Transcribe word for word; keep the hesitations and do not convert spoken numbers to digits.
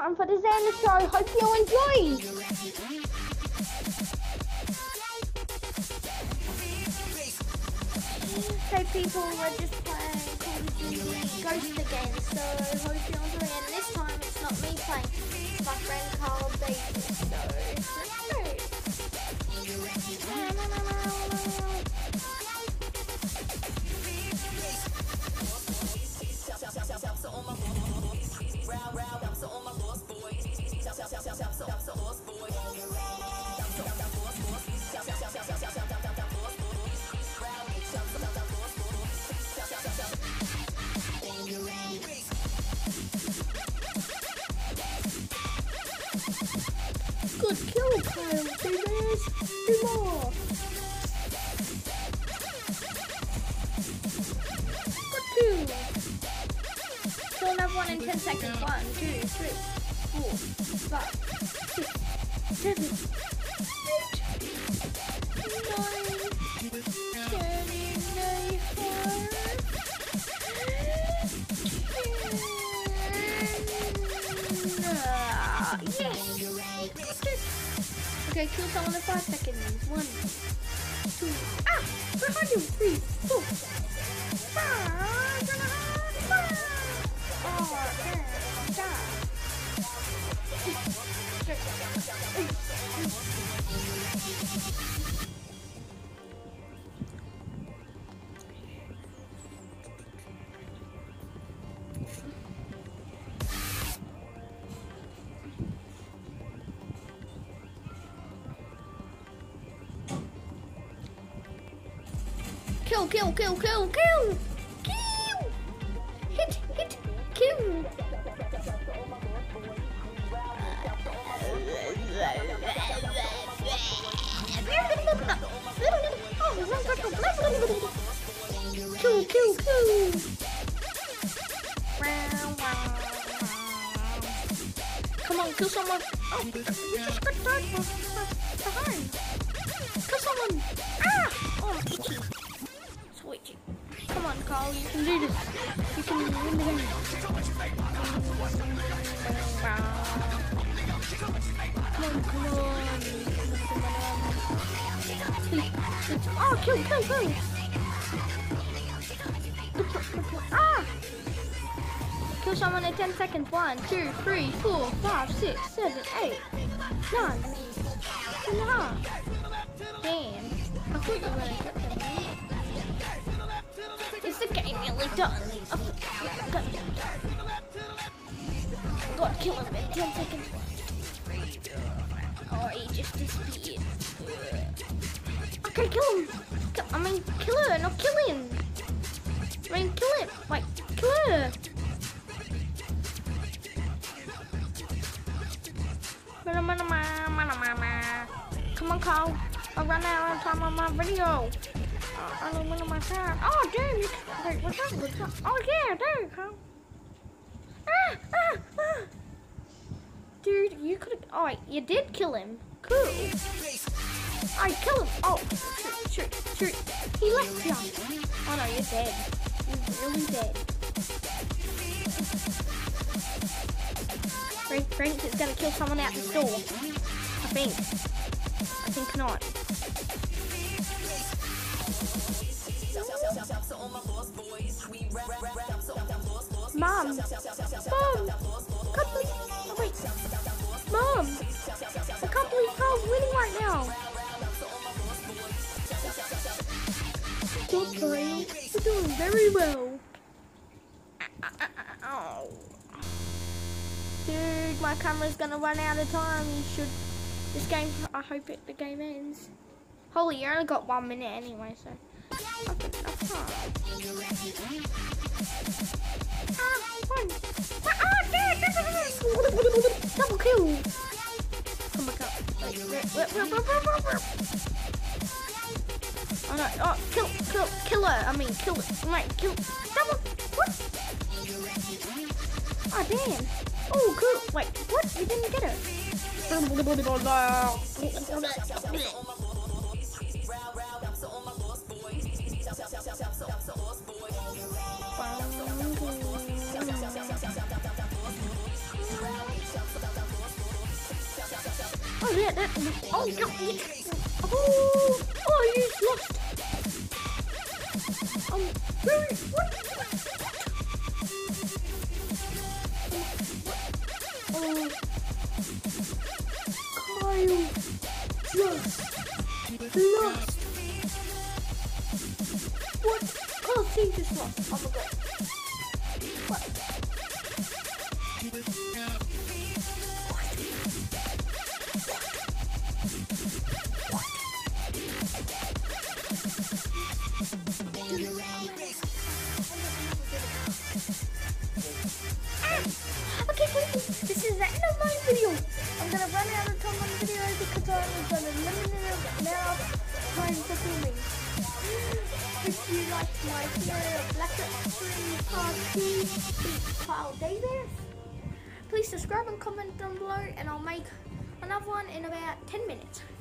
time for the Xander Show. Hope you enjoy. Hey people, we're just playing Call of Duty Ghost again, so hope you enjoy. And this time it's not me playing, it's my friend Carl Davis. So let's go. Good kill, Kyle. Davis. Do more. Good kill. Kill another one in ten seconds. One, two, three, four, five, six, seven, eight, nine, ten, ninety-four. Yes! Okay, kill someone in five seconds. One, two, ah! Behind you! Three, four, five, five. Oh, damn, die. Kill, kill, kill, kill, kill! Kill! Hit, hit, kill! Kill, kill, kill! Come on, kill someone! Oh, you just got died behind! Kill someone! Ah! Oh, itchy! Switch. Come on, Carl, you can do this. You can win the game. Come on, come on. Oh, kill, kill, kill. Ah! Kill someone in ten seconds. One, two, three, four, five, six, seven, eight, nine, and a half. Damn. I thought you were going to cut them. Is the game nearly done? Oh, God, kill him in ten seconds. Oh, he just disappeared. Okay, kill him. Kill, I mean, kill her, not kill him. I mean, kill him. Wait, kill her. Come on, Carl. I ran out of time on my video. I don't know my time. Oh, damn, you can, wait, what's up, what's up? Oh, yeah, there you go. Ah, ah, ah. Dude, you could have, oh, wait, you did kill him. Cool. I kill him. Oh, shoot, shoot, shoot. He left you. Oh, no, you're dead. You're really dead. Frank, Frank is going to kill someone out the store. I think. I think not. Mom! Mom! Can't believe, oh wait. Mom! I can't believe Carl's winning right now. Good Kyle. You're doing very well. Oh. Dude, my camera's gonna run out of time. You should. This game, I hope it, the game ends. Holy, you only got one minute anyway, so. Ah, one. Ah, dude, double kill. Come back up. Wait, wait, wait, wait, wait, wait, wait. Oh no, oh, kill, kill, kill her. I mean, kill it. Right, kill. Double. What? Oh, damn. Oh, cool. Wait, what? You didn't get her. Oh yeah, that. Oh, you got it. Oh, oh, you lost. Um, very. What? Oh, Kyle just lost. What? Oh, he just lost. Oh my god. What? Okay, please. This is the end of my video. I'm gonna run out of time on the video because I'm gonna limited amount of time for filming. If you like my video of Black Extreme Party with Kyle Davis, please subscribe and comment down below, and I'll make another one in about ten minutes.